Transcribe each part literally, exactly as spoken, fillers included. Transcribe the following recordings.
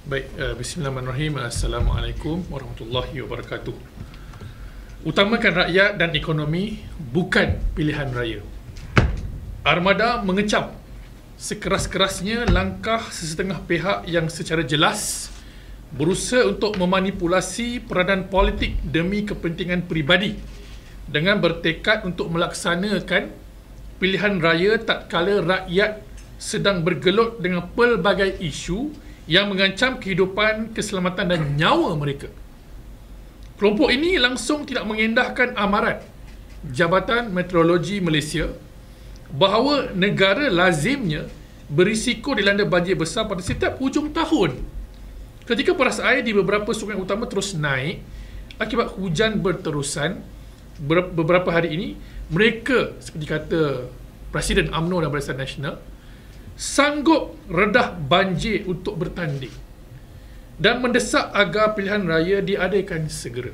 Baik, uh, bismillahirrahmanirrahim. Assalamualaikum warahmatullahi wabarakatuh. Utamakan rakyat dan ekonomi bukan pilihan raya. Armada mengecam sekeras-kerasnya langkah sesetengah pihak yang secara jelas berusaha untuk memanipulasi peranan politik demi kepentingan peribadi dengan bertekad untuk melaksanakan pilihan raya tatkala rakyat sedang bergelut dengan pelbagai isu yang mengancam kehidupan, keselamatan dan nyawa mereka. Kelompok ini langsung tidak mengendahkan amaran Jabatan Meteorologi Malaysia bahawa negara lazimnya berisiko dilanda banjir besar pada setiap hujung tahun. Ketika paras air di beberapa sungai utama terus naik akibat hujan berterusan beberapa hari ini, mereka, seperti kata Presiden U M N O dan Barisan Nasional, sanggup redah banjir untuk bertanding dan mendesak agar pilihan raya diadakan segera.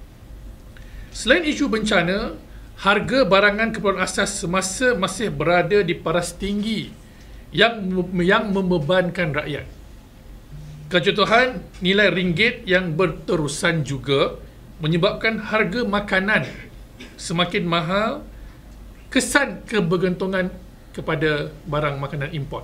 Selain isu bencana, harga barangan keperluan asas semasa masih berada di paras tinggi yang yang membebankan rakyat. Kejatuhan nilai ringgit yang berterusan juga menyebabkan harga makanan semakin mahal, kesan kebergantungan kepada barang makanan import.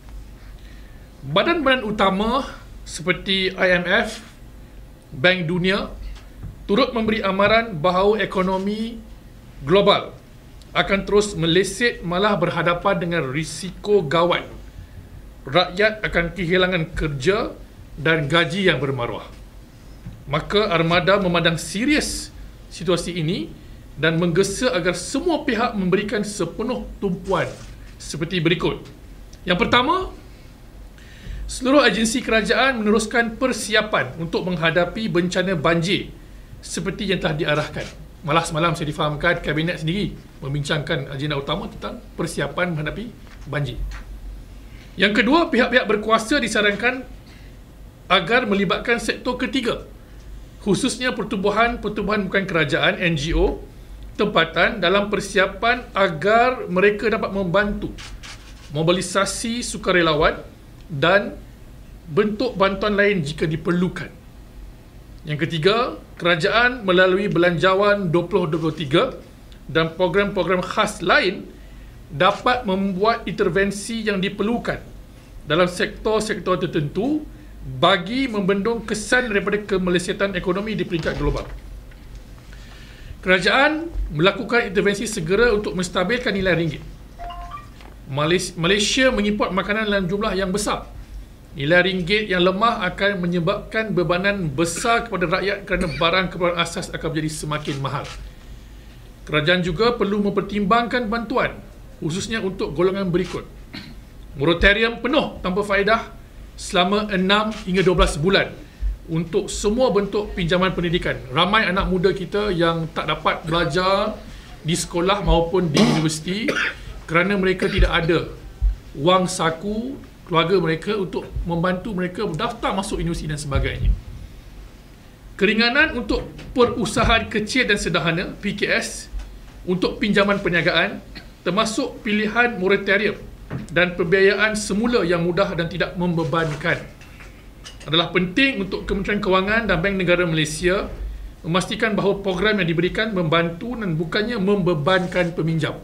Badan-badan utama seperti I M F, Bank Dunia turut memberi amaran bahawa ekonomi global akan terus meleset, malah berhadapan dengan risiko gawat. Rakyat akan kehilangan kerja dan gaji yang bermaruah. Maka Armada memandang serius situasi ini dan menggesa agar semua pihak memberikan sepenuh tumpuan seperti berikut. Yang pertama, seluruh agensi kerajaan meneruskan persiapan untuk menghadapi bencana banjir seperti yang telah diarahkan. Malah semalam saya difahamkan Kabinet sendiri membincangkan agenda utama tentang persiapan menghadapi banjir. Yang kedua, pihak-pihak berkuasa disarankan agar melibatkan sektor ketiga, khususnya pertubuhan-pertubuhan bukan kerajaan N G O tempatan dalam persiapan agar mereka dapat membantu mobilisasi sukarelawan dan bentuk bantuan lain jika diperlukan. Yang ketiga, kerajaan melalui Belanjawan dua ribu dua puluh tiga dan program-program khas lain dapat membuat intervensi yang diperlukan dalam sektor-sektor tertentu bagi membendung kesan daripada kemelesetan ekonomi di peringkat global. Kerajaan melakukan intervensi segera untuk menstabilkan nilai ringgit. Malaysia mengimport makanan dalam jumlah yang besar. Nilai ringgit yang lemah akan menyebabkan bebanan besar kepada rakyat kerana barang keperluan asas akan menjadi semakin mahal. Kerajaan juga perlu mempertimbangkan bantuan, khususnya untuk golongan berikut. Moratorium penuh tanpa faedah selama enam hingga dua belas bulan untuk semua bentuk pinjaman pendidikan. Ramai anak muda kita yang tak dapat belajar di sekolah maupun di universiti kerana mereka tidak ada wang saku keluarga mereka untuk membantu mereka daftar masuk universiti dan sebagainya. Keringanan untuk perusahaan kecil dan sederhana P K S untuk pinjaman perniagaan, termasuk pilihan moratorium dan pembiayaan semula yang mudah dan tidak membebankan, adalah penting untuk Kementerian Kewangan dan Bank Negara Malaysia memastikan bahawa program yang diberikan membantu dan bukannya membebankan peminjam.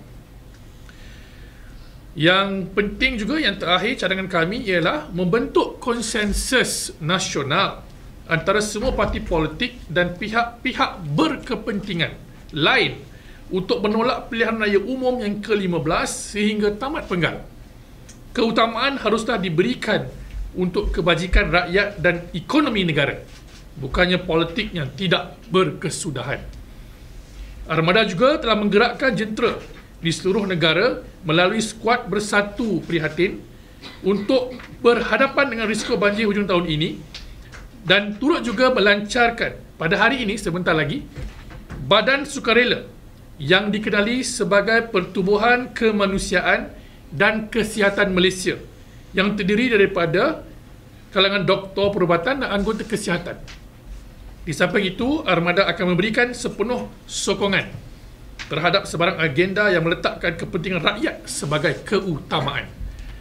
Yang penting juga, yang terakhir, cadangan kami ialah membentuk konsensus nasional antara semua parti politik dan pihak-pihak berkepentingan lain untuk menolak pilihan raya umum yang ke lima belas sehingga tamat penggal. Keutamaan haruslah diberikan untuk kebajikan rakyat dan ekonomi negara, bukannya politik yang tidak berkesudahan. Armada juga telah menggerakkan jentera di seluruh negara melalui skuad bersatu prihatin untuk berhadapan dengan risiko banjir hujung tahun ini dan turut juga melancarkan pada hari ini sebentar lagi Badan Sukarela yang dikenali sebagai Pertubuhan Kemanusiaan dan Kesihatan Malaysia yang terdiri daripada kalangan doktor perubatan dan anggota kesihatan. Di samping itu, Armada akan memberikan sepenuh sokongan terhadap sebarang agenda yang meletakkan kepentingan rakyat sebagai keutamaan.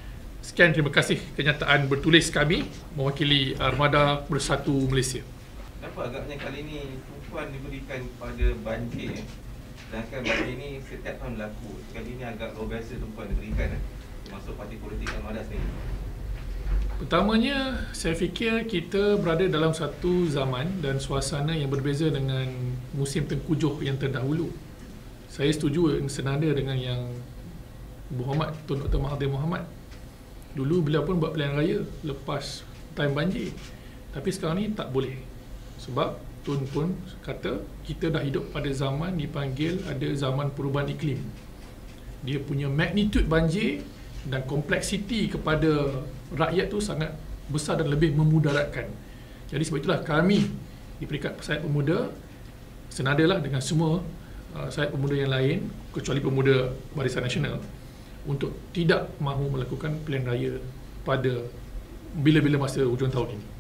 Sekian, terima kasih kenyataan bertulis kami mewakili Armada Bersatu Malaysia. Kenapa agaknya kali ini tumpuan diberikan kepada banjir, eh? Sedangkan banjir ini setiap tahun berlaku. Kali ini agak luar biasa tumpuan diberikan, eh? termasuk parti politik Armada sendiri. Pertamanya, saya fikir kita berada dalam satu zaman dan suasana yang berbeza dengan musim tengkujuh yang terdahulu. Saya setuju senada dengan yang Muhammad, Tun Doktor Mahathir Mohamad. Dulu beliau pun buat pilihan raya lepas time banjir. Tapi sekarang ni tak boleh. Sebab Tun pun kata kita dah hidup pada zaman dipanggil ada zaman perubahan iklim. Dia punya magnitude banjir dan kompleksiti kepada rakyat tu sangat besar dan lebih memudaratkan. Jadi sebab itulah kami di Peringkat Sayap Pemuda senadalah dengan semua uh, sayap pemuda yang lain kecuali pemuda Barisan Nasional untuk tidak mahu melakukan pilihan raya pada bila-bila masa hujung tahun ini.